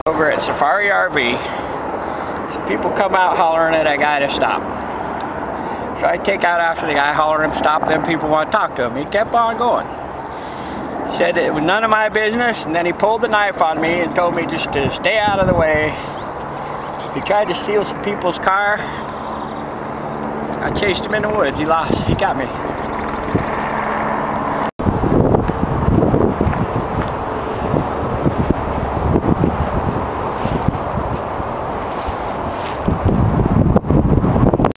Over at Safari RV, some people come out hollering at that guy to stop. So I take out after the guy, holler him, stop. Then people want to talk to him. He kept on going. He said it was none of my business, and then he pulled the knife on me and told me just to stay out of the way. He tried to steal some people's car. I chased him in the woods. He got me.